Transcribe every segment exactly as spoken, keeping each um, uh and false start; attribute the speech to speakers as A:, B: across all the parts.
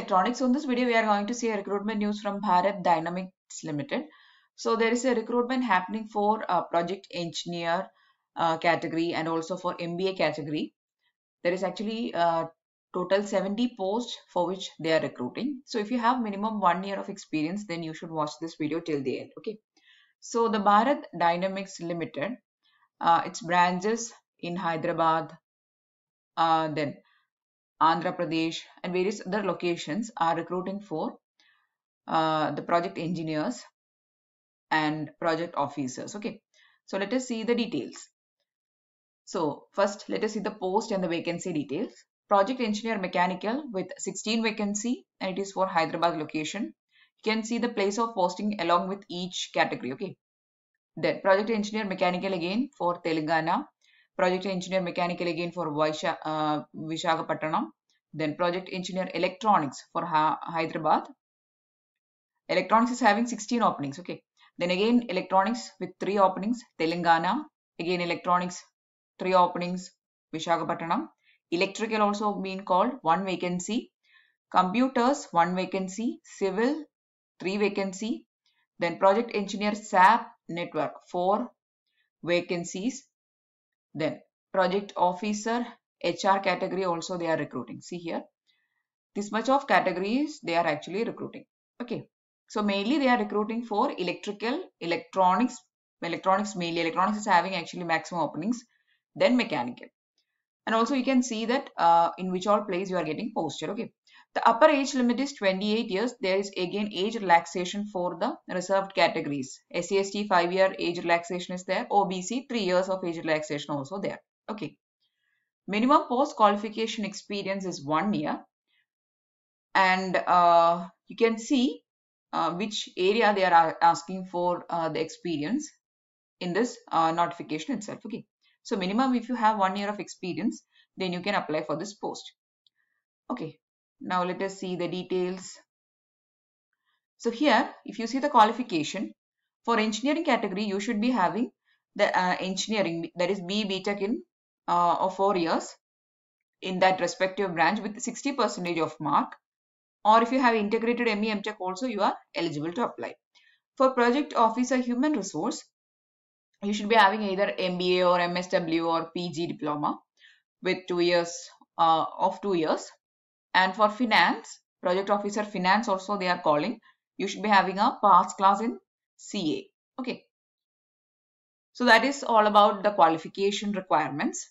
A: electronics. So in this video, we are going to see a recruitment news from Bharat Dynamics Limited. So there is a recruitment happening for a project engineer uh, category and also for M B A category. There is actually uh, total seventy posts for which they are recruiting. So if you have minimum one year of experience, then you should watch this video till the end. Okay. So the Bharat Dynamics Limited, uh, its branches in Hyderabad, uh, then Andhra Pradesh and various other locations are recruiting for uh, the project engineers and project officers. Okay, so let us see the details. So first, let us see the post and the vacancy details. Project engineer mechanical with sixteen vacancy, and it is for Hyderabad location. You can see the place of posting along with each category. Okay, then project engineer mechanical again for Telangana, project engineer mechanical again for Vaisha, uh, Visakhapatnam, then project engineer electronics for ha Hyderabad. Electronics is having sixteen openings. Okay, then again electronics with three openings, Telangana. Again electronics three openings, Visakhapatnam. Electrical also being called one vacancy. Computers one vacancy. Civil three vacancy. Then project engineer S A P network four vacancies. Then project officer H R category also they are recruiting. See here, this much of categories they are actually recruiting. Okay, so mainly they are recruiting for electrical, electronics, electronics mainly. Electronics is having actually maximum openings, then mechanical. And also you can see that uh, in which all place you are getting posted. Okay, the upper age limit is twenty-eight years. There is again age relaxation for the reserved categories. S C S T five year age relaxation is there. O B C three years of age relaxation also there. Okay, minimum post qualification experience is one year. And uh, you can see uh, which area they are asking for uh, the experience in this uh, notification itself. Okay, so minimum if you have one year of experience, then you can apply for this post. Okay, now let us see the details. So here, if you see the qualification for engineering category, you should be having the uh, engineering, that is B BTech in uh, of four years in that respective branch with sixty percent of mark. Or if you have integrated M E MTech also, you are eligible to apply. For project officer human resource, you should be having either M B A or M S W or P G diploma with two years uh, of two years. And for finance, project officer finance also they are calling, you should be having a past class in C A. Okay. So that is all about the qualification requirements.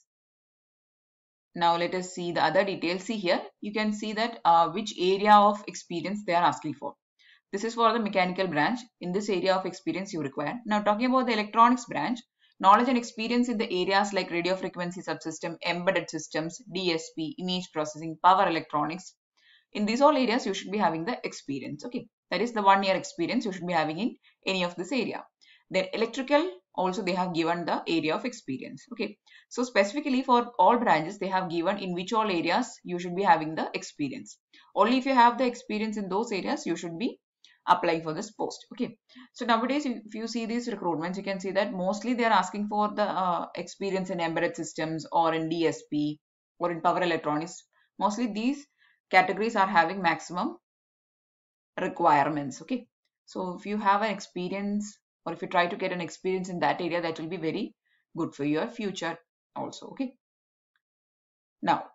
A: Now let us see the other details. See here, you can see that uh, which area of experience they are asking for. This is for the mechanical branch. In this area of experience you require. Now talking about the electronics branch, knowledge and experience in the areas like radio frequency subsystem, embedded systems, D S P, image processing, power electronics. In these all areas you should be having the experience. Okay, that is the one year experience you should be having in any of this area. Then electrical also they have given the area of experience. Okay, so specifically for all branches they have given in which all areas you should be having the experience. Only if you have the experience in those areas you should be applying for this post. Okay, so nowadays if you see these recruitments, you can see that mostly they are asking for the uh, experience in embedded systems or in D S P or in power electronics. Mostly these categories are having maximum requirements. Okay, so if you have an experience or if you try to get an experience in that area, that will be very good for your future also. Okay, now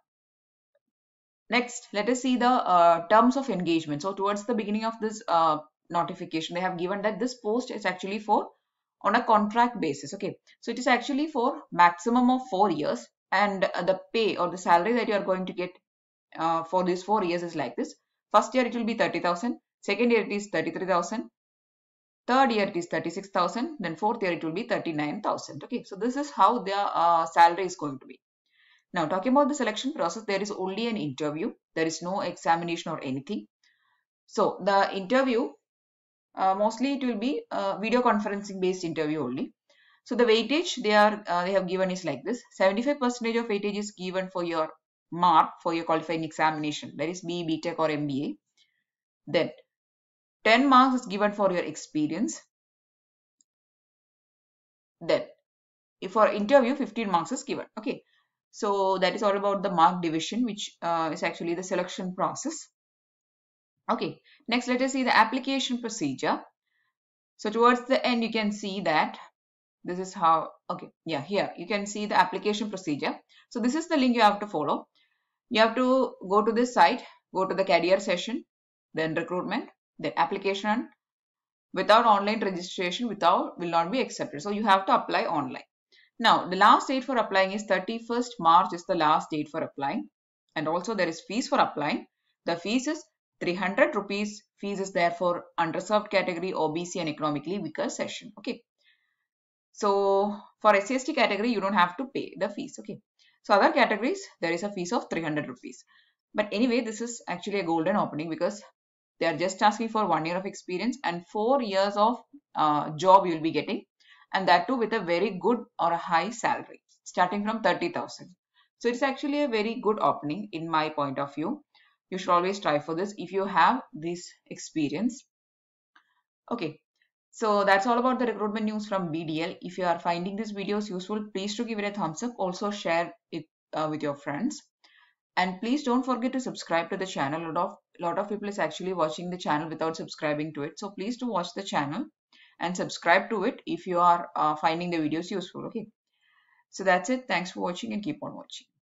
A: next let us see the uh, terms of engagement. So towards the beginning of this uh, notification, they have given that this post is actually for on a contract basis. Okay, so it is actually for maximum of four years, and uh, the pay or the salary that you are going to get uh, for these four years is like this. First year it will be thirty thousand, second year it is thirty-three thousand, third year it is thirty-six thousand, then fourth year it will be thirty-nine thousand. Okay, so this is how their uh, salary is going to be. Now talking about the selection process, there is only an interview. There is no examination or anything. So the interview, uh, mostly it will be a video conferencing based interview only. So the weightage they are uh, they have given is like this. seventy-five percent of weightage is given for your mark for your qualifying examination. That is B, BTech or M B A. Then ten marks is given for your experience. Then if for interview fifteen marks is given. Okay, so that is all about the mark division, which uh, is actually the selection process. Okay, next let us see the application procedure. So towards the end, you can see that this is how, okay, yeah, here you can see the application procedure. So this is the link you have to follow. You have to go to this site, go to the career session, then recruitment, then application. Without online registration, without will not be accepted. So you have to apply online. Now, the last date for applying is thirty-first March is the last date for applying. And also there is fees for applying. The fees is three hundred rupees. Fees is there for underserved category, O B C and economically weaker section. Okay. So for S C S T category, you don't have to pay the fees. Okay. So other categories, there is a fees of three hundred rupees. But anyway, this is actually a golden opening because they are just asking for one year of experience and four years of uh, job you will be getting, and that too with a very good or a high salary starting from thirty thousand. So it's actually a very good opening in my point of view. You should always try for this if you have this experience. Okay. So that's all about the recruitment news from B D L. If you are finding these videos useful, please do give it a thumbs up. Also share it uh, with your friends. And please don't forget to subscribe to the channel. A lot of, lot of people is actually watching the channel without subscribing to it. So please do watch the channel and subscribe to it if you are uh, finding the videos useful. Okay. So that's it. Thanks for watching and keep on watching.